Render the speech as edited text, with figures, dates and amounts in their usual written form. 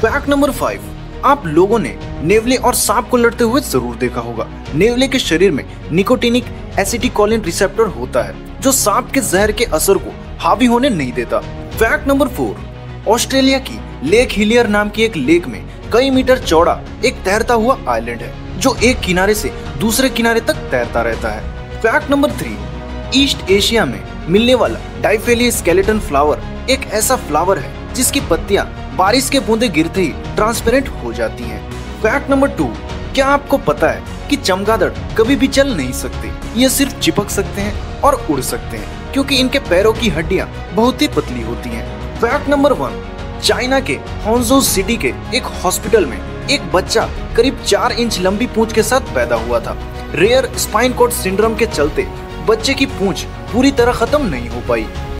Fact number 5, आप लोगों ने नेवले और सांप को लड़ते हुए जरूर देखा होगा। नेवले के शरीर में निकोटिनिक एसिटिकोलिन रिसेप्टर होता है जो सांप के जहर के असर को हावी होने नहीं देता। फैक्ट नंबर 4, ऑस्ट्रेलिया की लेक हिलियर नाम की एक लेक में कई मीटर चौड़ा एक तैरता हुआ आइलैंड है जो एक किनारे से दूसरे किनारे तक तैरता रहता है। फैक्ट नंबर 3, ईस्ट एशिया में मिलने वाला डाइफेलिया स्केलेटन फ्लावर एक ऐसा फ्लावर है जिसकी पत्तियां बारिश के बूंदे गिरते ही ट्रांसपेरेंट हो जाती हैं। फैक्ट नंबर 2, क्या आपको पता है कि चमगादड़ कभी भी चल नहीं सकते, ये सिर्फ चिपक सकते हैं और उड़ सकते हैं क्योंकि इनके पैरों की हड्डियां बहुत ही पतली होती हैं। फैक्ट नंबर 1, चाइना के हांगझोउ सिटी के एक हॉस्पिटल में एक बच्चा करीब 4 इंच लंबी पूंछ के साथ पैदा हुआ था। रेयर स्पाइन कॉर्ड सिंड्रोम के चलते बच्चे की पूंछ पूरी तरह खत्म नहीं हो पाई।